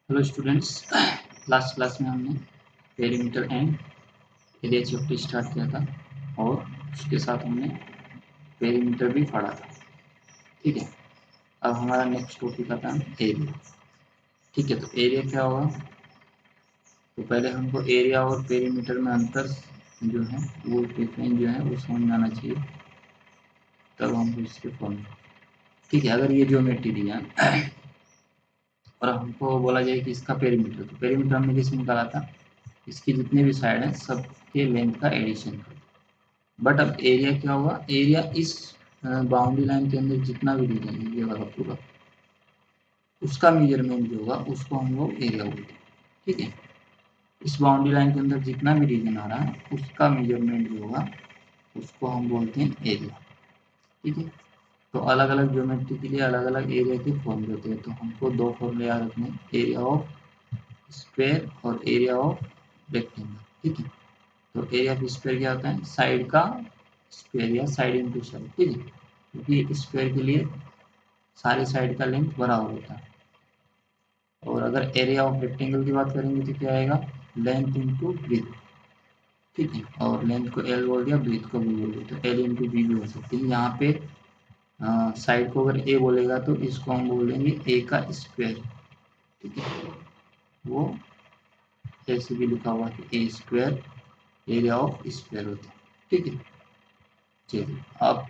Hello students, last class में हमने perimeter and area chapter start किया था और उसके साथ हमने पेरीमीटर भी पढ़ा था। ठीक है, अब हमारा नेक्स्ट टॉपिक आता है एरिया। ठीक है, तो एरिया क्या होगा? तो पहले हमको एरिया और पेरीमीटर में अंतर जो है वो डिफरेंस जो है वो समझ में आना चाहिए, तब हमको इसके फॉर्म। ठीक है, अगर ये ज्योमेट्री दिया है और हमको बोला जाए कि इसका पेरीमीटर, तो पेरीमीटर हमने कैसे निकाला था? इसकी जितने भी साइड हैं सबके लेंथ का एडिशन करो। बट अब एरिया क्या होगा? एरिया इस बाउंड्री लाइन के अंदर जितना भी रीजन है ये वाला पूरा, उसका मेजरमेंट जो होगा उसको हम लोग एरिया बोलते हैं। ठीक है, इस बाउंड्री लाइन के अंदर जितना भी रीजन आ रहा है उसका मेजरमेंट जो होगा उसको हम बोलते हैं एरिया। ठीक है, तो अलग अलग ज्योमेट्री के लिए अलग अलग एरिया के फॉर्मूले होते हैं, तो हमको दो फॉर्मूले याद रखने, एरिया ऑफ स्क्वायर और एरिया ऑफ रेक्टेंगल। ठीक है, तो एरिया ऑफ स्क्वायर क्या होता है? साइड का स्क्वायर या साइड इंटू साइड। ठीक है, क्योंकि स्क्वायर के लिए सारी साइड का लेंथ बराबर होता है। और अगर एरिया ऑफ रेक्टेंगल की बात करेंगे तो क्या आएगा? Length into breadth. ठीक है, और लेंथ को एल बोल दिया, ब्रीथ को बी बोल दिया, तो एल इंटू बी भी हो सकती है। यहाँ पे साइड को अगर ए बोलेगा तो इसको हम बोल देंगे ए का स्क्वायर। ठीक है, वो ऐसे भी लिखा हुआ है A square area of square होता है। ठीक है, चलिए अब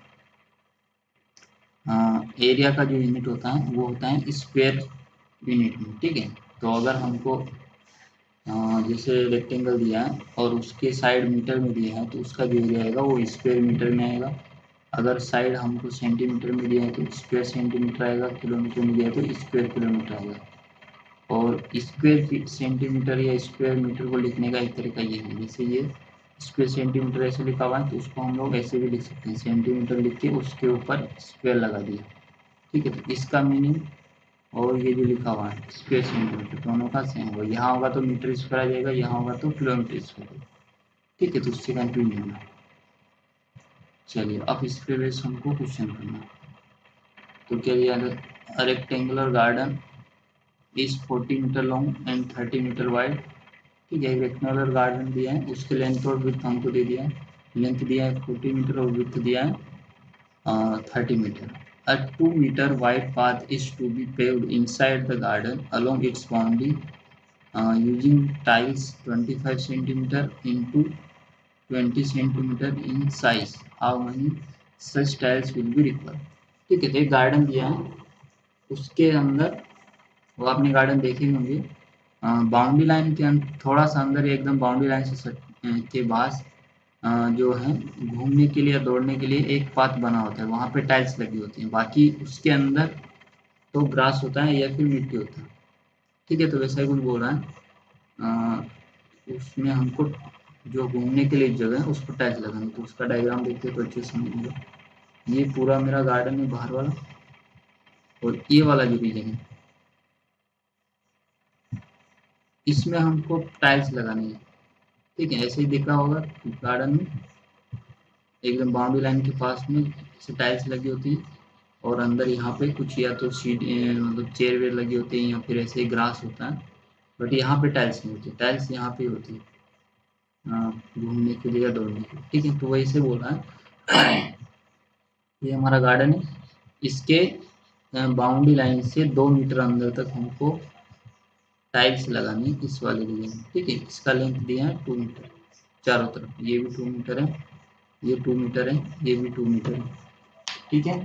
एरिया का जो यूनिट होता है वो होता है स्क्वायर यूनिट में। ठीक है, तो अगर हमको जैसे रेक्टेंगल दिया है और उसके साइड मीटर में दिया है तो उसका जो एरिया आएगा वो स्क्वायर मीटर में आएगा। अगर साइड हमको सेंटीमीटर में दिया है तो स्क्वायर सेंटीमीटर आएगा, किलोमीटर में दिया है तो स्क्वायर किलोमीटर आएगा। और स्क्वायर सेंटीमीटर या स्क्वायर मीटर को लिखने का एक तरीका ये है, जैसे ये स्क्वायर सेंटीमीटर ऐसे लिखा हुआ है तो उसको हम लोग ऐसे भी लिख सकते हैं, सेंटीमीटर लिख के उसके ऊपर स्क्वायर लगा दिया। ठीक है, तो इसका मीनिंग और ये जो लिखा हुआ है स्क्वायर सेंटीमीटर दोनों का सेम होगा। यहाँ होगा तो मीटर स्क्वायर आ जाएगा, यहाँ होगा तो किलोमीटर स्क्वायर। ठीक है, तो उससे कंफ्यूज नहीं होना। चलिए अब इस पे बेस हमको क्वेश्चन करना है। तो क्या दिया है? Rectangular garden is 40 metre long and 30 metre wide. ठीक है, रेक्टेंगुलर गार्डन दिया है, उसके लेंथ और विड्थ हमको दे दिया है। लेंथ दिया है 40 मीटर और विड्थ दिया है 30 metre. A 2-meter wide path is to be paved inside the garden along its boundary using tiles 25 centimeter into 20 centimeter in size. How many such tiles will be required? ठीक है, तो एक garden दिया है, उसके अंदर वो आपने गार्डन देखे होंगे, बाउंड्री लाइन के थोड़ा सा अंदर एकदम बाउंड्री लाइन से के पास जो है घूमने के लिए या दौड़ने के लिए एक पाथ बना होता है, वहाँ पे टाइल्स लगी होती हैं, बाकी उसके अंदर तो ग्रास होता है या फिर मिट्टी होता है। ठीक है, तो वैसा ही कुछ बोल रहा है, उसमें हमको जो घूमने के लिए जगह है उस पर टाइल्स लगानी, तो उसका डायग्राम देखते तो अच्छे से समझेंगे। ये पूरा मेरा गार्डन है बाहर वाला, और ये वाला जो रीजन है इसमें हमको टाइल्स लगानी है। ठीक है, ऐसे ही देखा होगा गार्डन में एकदम बाउंड्री लाइन के पास में ऐसे टाइल्स लगी होती है, और अंदर यहाँ पे कुछ या तो सीट मतलब चेयर वेयर लगी होती है या फिर ऐसे ही ग्रास होता है। बट यहाँ पे टाइल्स नहीं होती, टाइल्स यहाँ पे होती है घूमने के लिए या दौड़ने के लिए। ठीक है, तो वही से बोल रहा है ये हमारा गार्डन है, इसके बाउंड्री लाइन से 2 मीटर अंदर तक हमको टाइल्स लगानी है इस वाले रीजन में। ठीक है, इसका लेंथ दिया है 2 मीटर चारों तरफ, ये भी 2 मीटर है, ये 2 मीटर है, ये भी 2 मीटर है। ठीक है,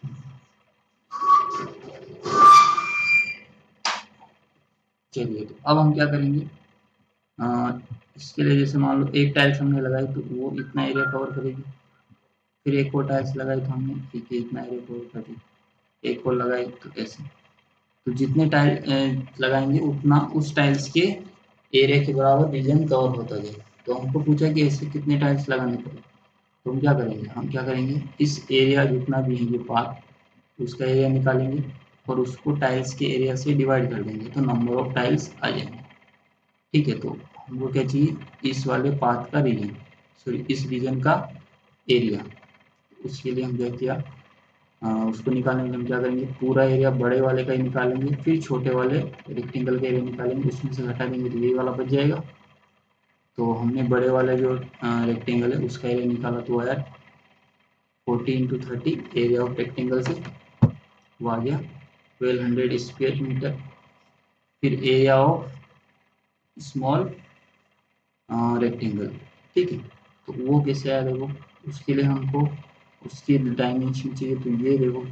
चलिए तो अब हम क्या करेंगे, इसके लिए जैसे मान लो एक टाइल्स हमने लगाई तो वो इतना एरिया कवर करेगी, फिर एक और टाइल्स लगाई तो हमने ठीक है इतना एरिया कवर करेगी, एक और लगाई तो ऐसे, तो जितने टाइल लगाएंगे उतना उस टाइल्स के एरिया के बराबर रीजन कवर होता जाएगा। तो हमको पूछा कि ऐसे कितने टाइल्स लगाने पड़े, तो हम क्या करेंगे इस एरिया जितना भी है ये पार्ट उसका एरिया निकालेंगे और उसको टाइल्स के एरिया से डिवाइड कर देंगे तो नंबर ऑफ टाइल्स आ जाएंगे। ठीक है, तो हमको क्या चाहिए इस वाले पाथ का रीजन, सॉरी इस रीजन का एरिया। उसके लिए हम क्या किया, उसको निकालने के लिए हम क्या करेंगे, पूरा एरिया बड़े वाले का ही निकालेंगे, फिर छोटे वाले रेक्टेंगल का एरिया निकालेंगे, उसमें से घटा देंगे तो ये वाला बच जाएगा। तो हमने बड़े वाले जो रेक्टेंगल है उसका एरिया निकाला, तो आया 40 × 30 एरिया ऑफ रेक्टेंगल से वो आ गया 1200 स्क्वायर मीटर। फिर एरिया ऑफ स्मॉल रेक्टेंगल, ठीक है, तो वो कैसे आया देखो, उसके लिए हमको उसकी डायमेंशन चाहिए, तो ये देखो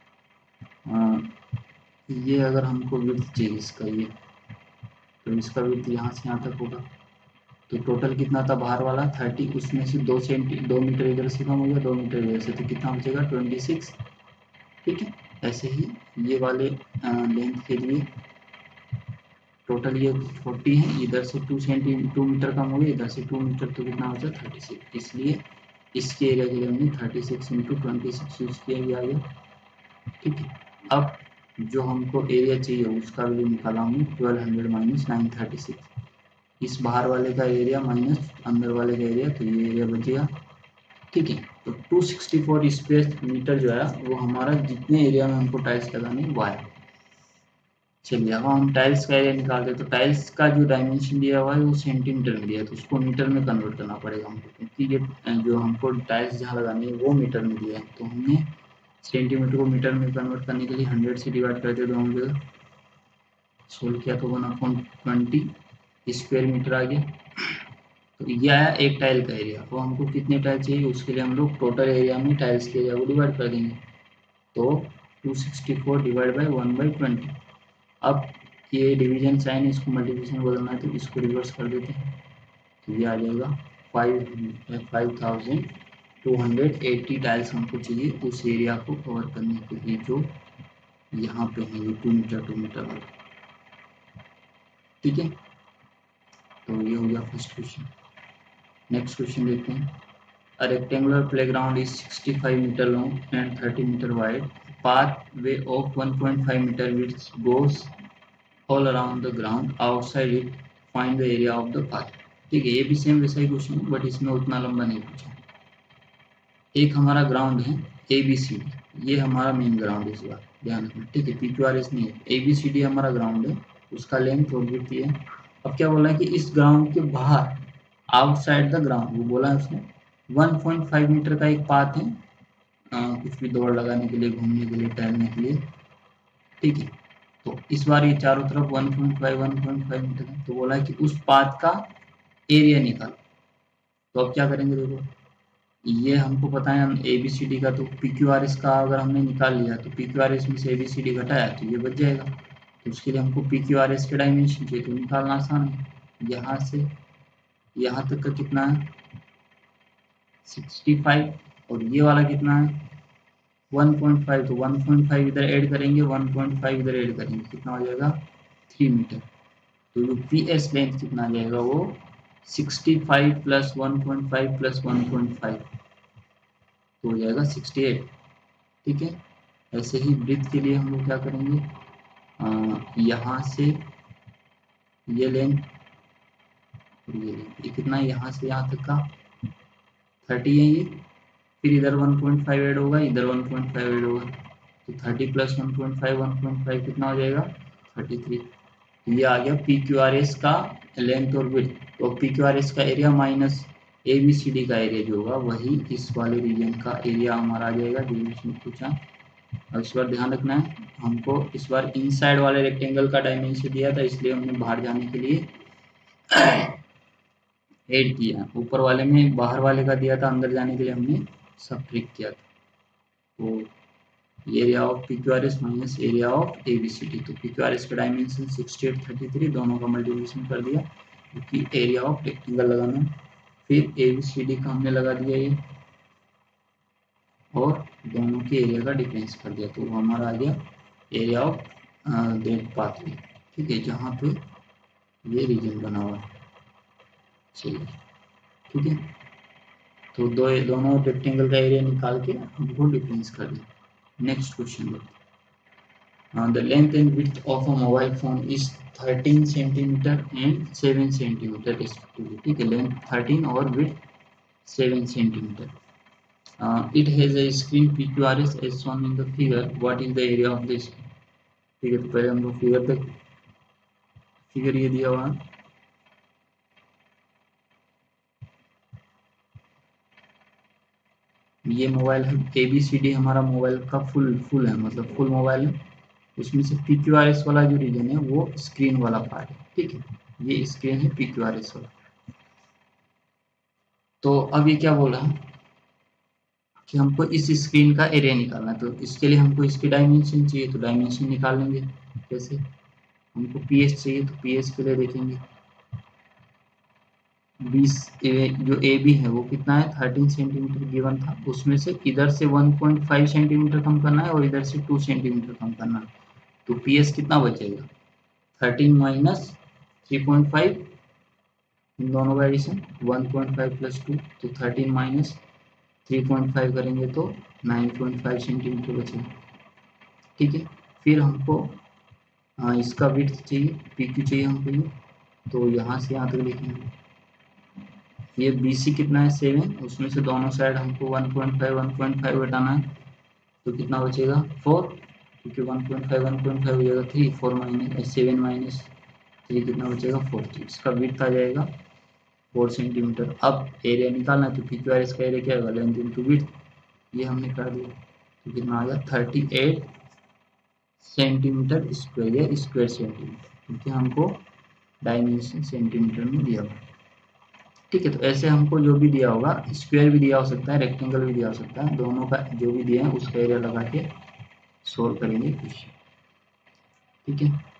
ये अगर हमको विड्थ चाहिए इसका, ये तो इसका विड्थ यहाँ से यहाँ तक होगा, तो टोटल कितना था बाहर वाला 30, उसमें से 2 मीटर इधर से कम हो गया, 2 मीटर इधर से, तो कितना बचेगा 26, ठीक है। ऐसे ही ये वाले लेंथ के लिए टोटल ये 40 है, इधर से 2 मीटर कम हो गया, इधर से 2 मीटर, तो कितना बचा 36, इसलिए इसके एरिया के लिए हमने 36 × 26 यूज किया, ये आ गया, ठीक है। अब जो हमको एरिया चाहिए उसका वैल्यू निकाला हमने 1200 माइनस 936, इस बाहर वाले का एरिया माइनस अंदर वाले का एरिया, तो ये एरिया बच गया, ठीक है। तो 264 स्क्वायर मीटर जो है वो हमारा जितने एरिया में हमको टाइल्स लगाने वो आया। चलिए अब हम टाइल्स का एरिया निकालते हैं, तो टाइल्स का जो डायमेंशन दिया हुआ है वो सेंटीमीटर में दिया है, तो उसको मीटर में कन्वर्ट करना पड़ेगा हमको, क्योंकि ये जो हमको टाइल्स जहाँ लगानी है वो मीटर में दिया है, तो हमने सेंटीमीटर को मीटर में कन्वर्ट करने के लिए 100 से डिवाइड करते दोनों जगह, सोल्व किया तो 1/20 स्क्वायर मीटर आ गया। तो ये आया एक टाइल का एरिया, तो हमको कितने टाइल चाहिए उसके लिए हम लोग टोटल एरिया में टाइल्स के एरिया को डिवाइड कर देंगे, तो 264 डिवाइड बाई 1/20। अब ये डिवीजन साइन है, इसको मल्टीप्लिकेशन बदलना है, तो इसको रिवर्स कर देते हैं, तो ये आ जाएगा 5280 टाइल्स हमको चाहिए उस एरिया को कवर करने के लिए, जो यहाँ पे है ये 2 मीटर वाला, ठीक है। तो ये हो गया फर्स्ट क्वेश्चन। नेक्स्ट क्वेश्चन देखते हैं। A rectangular playground is 65 meter long and 30 meter wide. Pathway of 1.5 meter width goes all around the ground. Outside it, find the area of the path. ठीक है, ये भी सेम वैसा ही question है, but इसमें उतना लंबा नहीं पूछा। एक हमारा ग्राउंड है ABCD, ये हमारा मेन ग्राउंड है, इस बार ध्यान रखना, ठीक है। PQRS नहीं है, ABCD हमारा ग्राउंड है, उसका लेंथ और विड्थ ये है। अब क्या बोला है कि इस ग्राउंड के बाहर, आउटसाइड द ग्राउंड, वो बोला है उसने 1.5 मीटर का एक पाथ है, कुछ भी दौड़ लगाने के लिए, घूमने के लिए, टहलने के लिए, ठीक है। तो इस बार ये चारों तरफ 1.5 मीटर है, तो बोला है कि उस पाथ का एरिया निकालो। तो अब क्या करेंगे देखो, ये हमको पता है हम ABCD का, तो PQRS का अगर हमने निकाल लिया तो PQRS में से ABCD घटाया तो ये बच जाएगा, तो उसके लिए हमको PQRS के डायमेंशन चाहिए, तो निकालना आसान है। यहाँ से यहाँ तक का कितना है 65, और ये वाला कितना है 1.5, तो 1.5 इधर ऐड करेंगे, 1.5 इधर ऐड करेंगे, कितना हो जाएगा 3 मीटर। तो जो PS लेंथ कितना आ जाएगा वो 65 प्लस 1.5 प्लस 1.5, तो हो जाएगा 68, ठीक है। ऐसे ही ब्रेथ के लिए हम लोग क्या करेंगे, यहाँ से ये लेंथ और ये लेंथ, ये कितना है यहाँ से यहाँ तक का 30 है ये, फिर इधर 1.5 ऐड होगा, इधर 1.5 ऐड होगा, तो 30 प्लस 1.5 कितना हो जाएगा 33। तो ये आ गया PQRS का लेंथ और विड्थ, तो PQRS का एरिया माइनस ABCD का एरिया जो होगा वही इस वाले रीजन का एरिया हमारा आ जाएगा, जो इसमें पूछा। और इस बार ध्यान रखना है, हमको इस बार इनसाइड वाले रेक्टेंगल का डायमेंशन दिया था, इसलिए हमने बाहर जाने के लिए ऐड किया, ऊपर वाले में बाहर वाले का दिया था, अंदर जाने के लिए हमने सब्ट्रैक्ट किया था। तो area of PQRS minus area of ABCD, तो PQRS का डायमेंशन 68 33, दोनों का मल्टीप्लिकेशन कर दिया, क्योंकि एरिया ऑफ रेक्टेंगल लगाना, फिर ABCD का हमने लगा दिया ये, और दोनों के एरिया का डिफरेंस कर दिया, तो हमारा आ गया एरिया ऑफ दैट पाथवे, ठीक है, जहाँ पे ये रीजन बना हुआ है। चलिए ठीक है, तो दोनों रेक्टेंगल का एरिया निकाल के हमको डिफरेंस कर दिया। नेक्स्ट क्वेश्चन देखते, the length and width of a mobile phone is 13 centimetre and 7 centimetre respectively, ठीक है, लेंथ 13 और width 7 centimetre. It has a screen PQRS as shown in the figure, what is the area of the screen. ठीक है, तो पहले हम लोग figure देख, फिगर ये दिया हुआ है, ये मोबाइल है ABCD, हमारा मोबाइल का फुल है, मतलब फुल मोबाइल है। उसमें से PQRS वाला जो रीजन है वो स्क्रीन वाला पार्ट है। ठीक है, ये स्क्रीन है PQRS वाला। तो अब ये क्या बोल रहा है कि हमको इस स्क्रीन का एरिया निकालना है, तो इसके लिए हमको इसकी डायमेंशन चाहिए, तो डायमेंशन निकाल लेंगे। कैसे, हमको PS चाहिए, तो PS के लिए देखेंगे 20, जो AB है वो कितना है 13 सेंटीमीटर गिवन था, उसमें से इधर से 1.5 सेंटीमीटर कम करना है और इधर से 2 सेंटीमीटर कम करना है। तो PS कितना बचेगा 13 माइनस 3.5, इन दोनों का एडिशन 1.5 प्लस 2, तो 13 माइनस 3.5 करेंगे तो 9.5 सेंटीमीटर बचेगा। ठीक है, फिर हमको इसका विड्थ चाहिए, PQ चाहिए हमको ये, तो यहाँ से यहाँ तक लिखेंगे। ये BC कितना है 7, उसमें से दोनों साइड हमको 1.5 घटाना है, तो कितना बचेगा 4, क्योंकि 1.5 हो जाएगा 3, 4 माइनस 7 माइनस 3 कितना बचेगा 4, तो इसका विड्थ आ जाएगा 4 सेंटीमीटर। अब एरिया निकालना है, तो PQRS का एरिया क्या होगा लेंथ इंटू विड्थ, ये हमने कर दिया, तो कितना आ गया 38 सेंटीमीटर स्क्वायर या स्क्वायर सेंटीमीटर, क्योंकि हमको डायमेंशन सेंटीमीटर में दिया हुआ। ठीक है, तो ऐसे हमको जो भी दिया होगा, स्क्वायर भी दिया हो सकता है, रेक्टेंगल भी दिया हो सकता है, दोनों का जो भी दिया है उसका एरिया लगा के सोल्व करेंगे क्वेश्चन। ठीक है।